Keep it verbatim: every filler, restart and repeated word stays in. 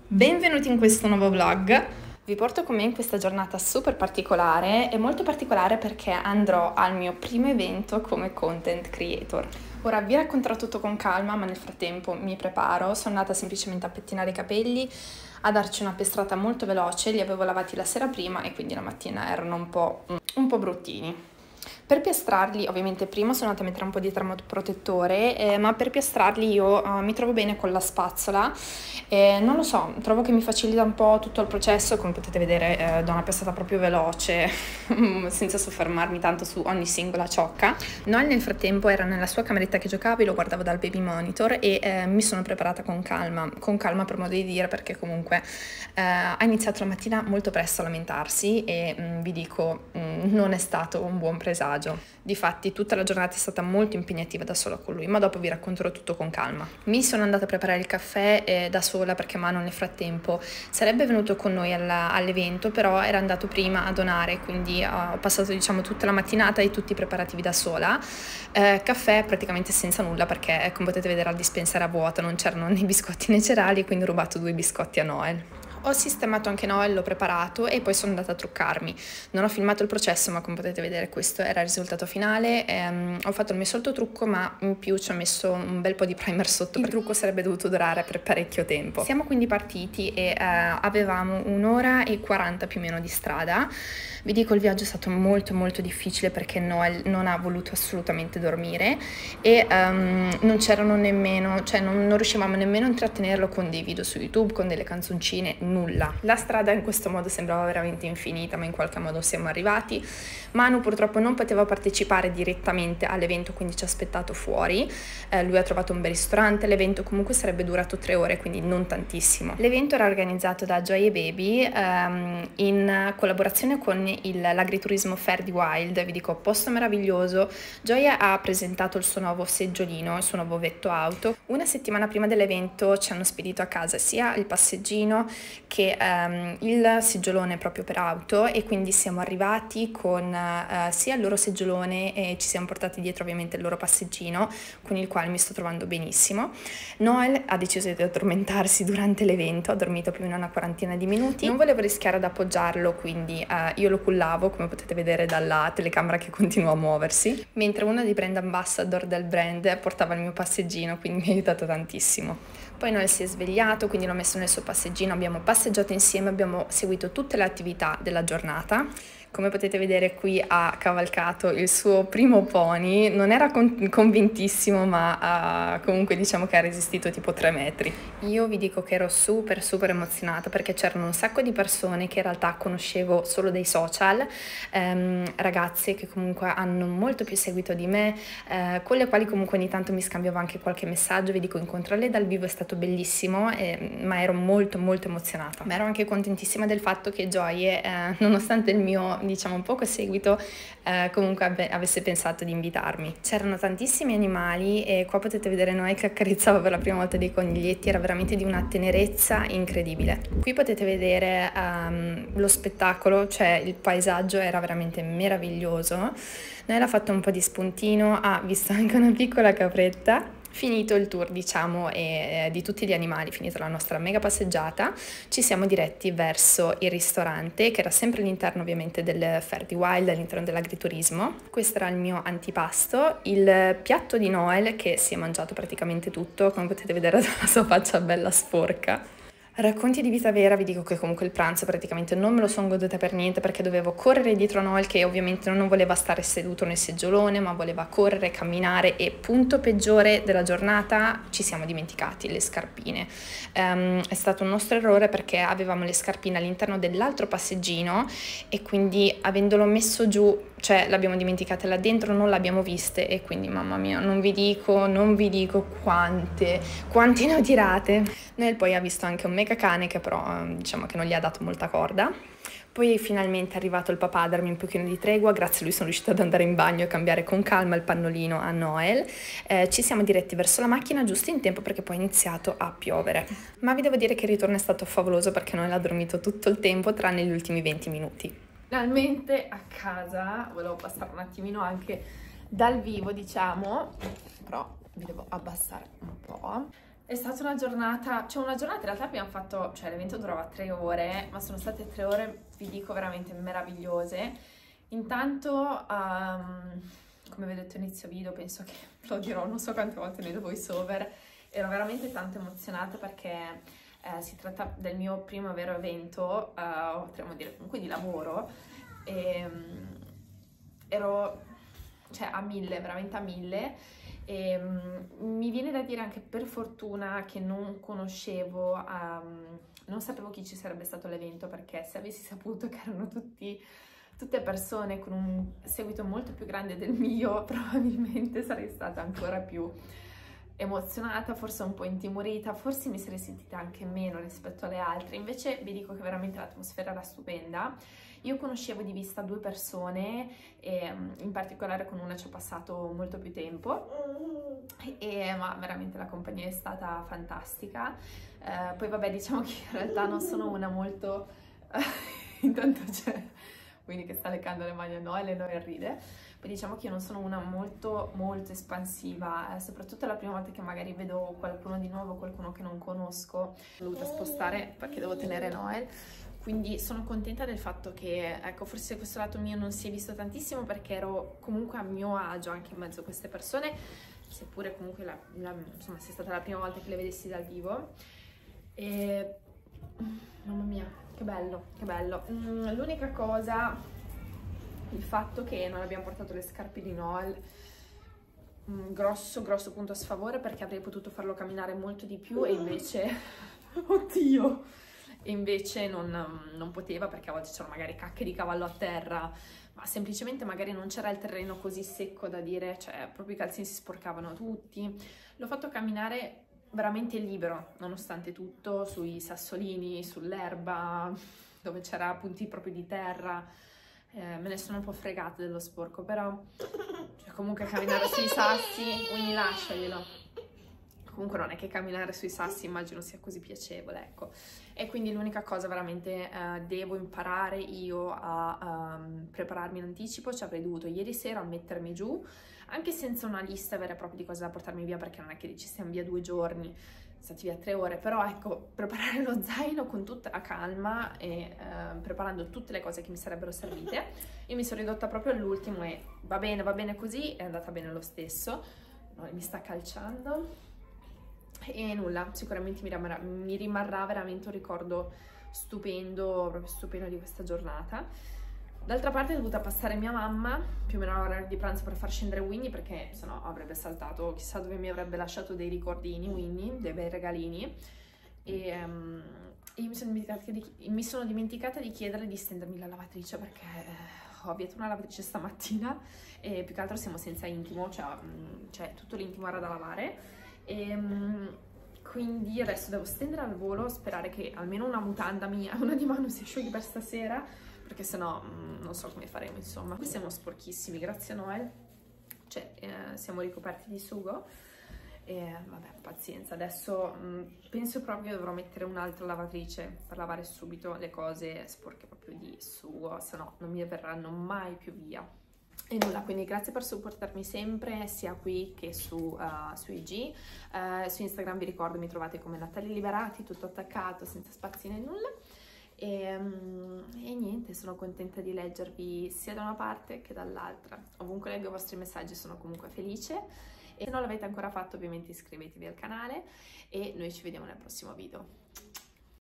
Benvenuti in questo nuovo vlog. Vi porto con me in questa giornata super particolare, e molto particolare perché andrò al mio primo evento come content creator. Ora vi racconterò tutto con calma, ma nel frattempo mi preparo. Sono andata semplicemente a pettinare i capelli, a darci una pestrata molto veloce, li avevo lavati la sera prima e quindi la mattina erano un po', un po' bruttini. Per piastrarli, ovviamente prima sono andata a mettere un po' di termoprotettore, eh, ma per piastrarli io uh, mi trovo bene con la spazzola, e non lo so, trovo che mi facilita un po' tutto il processo. Come potete vedere eh, do una piastrata proprio veloce, senza soffermarmi tanto su ogni singola ciocca. Noel nel frattempo era nella sua cameretta che giocava, lo guardavo dal baby monitor e eh, mi sono preparata con calma, con calma per modo di dire, perché comunque eh, ha iniziato la mattina molto presto a lamentarsi e mh, vi dico, mh, non è stato un buon presagio. Difatti tutta la giornata è stata molto impegnativa da sola con lui, ma dopo vi racconterò tutto con calma. Mi sono andata a preparare il caffè eh, da sola, perché Manu nel frattempo sarebbe venuto con noi all'evento, però era andato prima a donare, quindi uh, ho passato diciamo tutta la mattinata e tutti i preparativi da sola. Eh, caffè praticamente senza nulla, perché come potete vedere la dispensa era vuota, non c'erano né biscotti né cereali, quindi ho rubato due biscotti a Noel. Ho sistemato anche Noel, l'ho preparato e poi sono andata a truccarmi. Non ho filmato il processo, ma come potete vedere questo era il risultato finale. Ehm, ho fatto il mio solito trucco, ma in più ci ho messo un bel po' di primer sotto. Il trucco sarebbe dovuto durare per parecchio tempo. Siamo quindi partiti e eh, avevamo un'ora e quaranta più o meno di strada. Vi dico, il viaggio è stato molto molto difficile perché Noel non ha voluto assolutamente dormire e um, non c'erano nemmeno, cioè non, non riuscivamo nemmeno a intrattenerlo con dei video su YouTube, con delle canzoncine, nulla. La strada in questo modo sembrava veramente infinita, ma in qualche modo siamo arrivati. Manu purtroppo non poteva partecipare direttamente all'evento, quindi ci ha aspettato fuori. Eh, lui ha trovato un bel ristorante. L'evento comunque sarebbe durato tre ore, quindi non tantissimo. L'evento era organizzato da Joy e Baby um, in collaborazione con l'agriturismo Fair di Wild. Vi dico, posto meraviglioso. Joy ha presentato il suo nuovo seggiolino, il suo nuovo vetto auto. Una settimana prima dell'evento ci hanno spedito a casa sia il passeggino che um, il seggiolone proprio per auto, e quindi siamo arrivati con uh, sia il loro seggiolone e ci siamo portati dietro ovviamente il loro passeggino, con il quale mi sto trovando benissimo. Noel ha deciso di addormentarsi durante l'evento, ha dormito più o meno una quarantina di minuti. Non volevo rischiare ad appoggiarlo, quindi uh, io lo cullavo, come potete vedere dalla telecamera che continua a muoversi, mentre uno dei brand ambassador del brand portava il mio passeggino, quindi mi ha aiutato tantissimo. Poi Noel si è svegliato, quindi l'ho messo nel suo passeggino, abbiamo passeggiato insieme, abbiamo seguito tutte le attività della giornata. Come potete vedere qui ha cavalcato il suo primo pony, non era con convintissimo, ma uh, comunque diciamo che ha resistito tipo tre metri. Io vi dico che ero super super emozionata perché c'erano un sacco di persone che in realtà conoscevo solo dai social, um, ragazze che comunque hanno molto più seguito di me, uh, con le quali comunque ogni tanto mi scambiavo anche qualche messaggio. Vi dico, incontrarle dal vivo è stato bellissimo, eh, ma ero molto molto emozionata. Ma ero anche contentissima del fatto che Joy, eh, nonostante il mio diciamo poco seguito, eh, comunque abbe, avesse pensato di invitarmi. C'erano tantissimi animali e qua potete vedere Noel che accarezzava per la prima volta dei coniglietti, era veramente di una tenerezza incredibile. Qui potete vedere um, lo spettacolo, cioè il paesaggio era veramente meraviglioso. Noel ha fatto un po' di spuntino, ha visto anche una piccola capretta. Finito il tour diciamo e di tutti gli animali, finita la nostra mega passeggiata, ci siamo diretti verso il ristorante, che era sempre all'interno ovviamente del Fair di Wild, all'interno dell'agriturismo. Questo era il mio antipasto, il piatto di Noel che si è mangiato praticamente tutto, come potete vedere dalla sua faccia bella sporca. Racconti di vita vera, vi dico che comunque il pranzo praticamente non me lo sono goduta per niente, perché dovevo correre dietro a Noel, che ovviamente non voleva stare seduto nel seggiolone, ma voleva correre, camminare, e punto peggiore della giornata, ci siamo dimenticati le scarpine. Um, è stato un nostro errore perché avevamo le scarpine all'interno dell'altro passeggino e quindi avendolo messo giù, cioè l'abbiamo dimenticate là dentro, non l'abbiamo viste, e quindi mamma mia, non vi dico, non vi dico quante, quante ne ho tirate. Noel poi ha visto anche un mega cane che però diciamo che non gli ha dato molta corda. Poi finalmente è arrivato il papà a darmi un pochino di tregua, grazie a lui sono riuscita ad andare in bagno e cambiare con calma il pannolino a Noel. Eh, ci siamo diretti verso la macchina giusto in tempo perché poi è iniziato a piovere. Ma vi devo dire che il ritorno è stato favoloso perché Noel ha dormito tutto il tempo tranne gli ultimi venti minuti. Finalmente a casa, volevo passare un attimino anche dal vivo diciamo, però vi devo abbassare un po'. È stata una giornata, cioè una giornata in realtà abbiamo fatto, cioè l'evento durava tre ore, ma sono state tre ore, vi dico, veramente meravigliose. Intanto, um, come vi ho detto inizio video, penso che lo dirò non so quante volte nei voice over, ero veramente tanto emozionata perché eh, si tratta del mio primo vero evento, uh, potremmo dire comunque di lavoro, e um, ero cioè, a mille, veramente a mille. E, um, mi viene da dire anche per fortuna che non conoscevo, um, non sapevo chi ci sarebbe stato all'evento, perché se avessi saputo che erano tutti, tutte persone con un seguito molto più grande del mio, probabilmente sarei stata ancora più emozionata, forse un po' intimorita, forse mi sarei sentita anche meno rispetto alle altre. Invece vi dico che veramente l'atmosfera era stupenda. Io conoscevo di vista due persone e in particolare con una ci ho passato molto più tempo, e, ma veramente la compagnia è stata fantastica. Eh, poi vabbè, diciamo che in realtà non sono una molto intanto c'è quindi che sta leccando le mani a Noel e Noel ride. Poi diciamo che io non sono una molto molto espansiva, eh, soprattutto la prima volta che magari vedo qualcuno di nuovo, qualcuno che non conosco. Ho dovuto spostare perché devo tenere Noel, quindi sono contenta del fatto che, ecco, forse questo lato mio non si è visto tantissimo perché ero comunque a mio agio anche in mezzo a queste persone, seppure comunque la, la, insomma sia stata la prima volta che le vedessi dal vivo. E mamma mia, che bello, che bello. Mm, l'unica cosa, il fatto che non abbiamo portato le scarpe di Noel, un grosso, grosso punto a sfavore, perché avrei potuto farlo camminare molto di più e invece, oddio, e invece non, non poteva, perché a volte c'erano magari cacche di cavallo a terra, ma semplicemente magari non c'era il terreno così secco da dire, cioè proprio i calzini si sporcavano tutti. L'ho fatto camminare veramente libero, nonostante tutto, sui sassolini, sull'erba, dove c'era punti proprio di terra. Eh, me ne sono un po' fregata dello sporco, però cioè, comunque camminare sui sassi, quindi lasciaglielo. Comunque non è che camminare sui sassi immagino sia così piacevole, ecco. E quindi l'unica cosa veramente eh, devo imparare io a um, prepararmi in anticipo, ci avrei dovuto ieri sera mettermi giù, anche senza una lista vera e propria di cose da portarmi via, perché non è che ci stiamo via due giorni, stati via tre ore, però ecco, preparare lo zaino con tutta la calma e eh, preparando tutte le cose che mi sarebbero servite. Io mi sono ridotta proprio all'ultimo e va bene, va bene così, è andata bene lo stesso. No, mi sta calciando. E nulla, sicuramente mi rimarrà, mi rimarrà veramente un ricordo stupendo, proprio stupendo di questa giornata. D'altra parte è dovuta passare mia mamma, più o meno all'ora di pranzo, per far scendere Winnie, perché sennò avrebbe saltato, chissà dove mi avrebbe lasciato dei ricordini Winnie, dei bei regalini. E um, io mi sono, di, mi sono dimenticata di chiederle di stendermi la lavatrice, perché eh, ho avviato una lavatrice stamattina e più che altro siamo senza intimo, cioè, cioè tutto l'intimo era da lavare. E, um, quindi adesso devo stendere al volo, sperare che almeno una mutanda mia, una di mano, si asciughi per stasera, perché sennò um, non so come faremo, insomma. Qui siamo sporchissimi, grazie a Noel, cioè eh, siamo ricoperti di sugo e vabbè, pazienza. Adesso um, penso proprio che dovrò mettere un'altra lavatrice per lavare subito le cose sporche proprio di sugo, sennò non mi verranno mai più via. E nulla, quindi grazie per supportarmi sempre, sia qui che su, uh, su I G. Uh, su Instagram vi ricordo mi trovate come Natalia Liberati, tutto attaccato, senza spazi né nulla. E, um, e niente, sono contenta di leggervi sia da una parte che dall'altra. Ovunque leggo i vostri messaggi sono comunque felice. E se non l'avete ancora fatto, ovviamente iscrivetevi al canale e noi ci vediamo nel prossimo video.